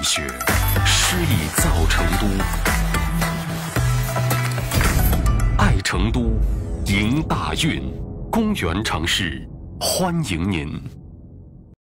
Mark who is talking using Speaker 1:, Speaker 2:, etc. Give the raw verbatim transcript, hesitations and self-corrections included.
Speaker 1: 血，诗意造成都。爱成都，迎大运，公园城市欢迎您。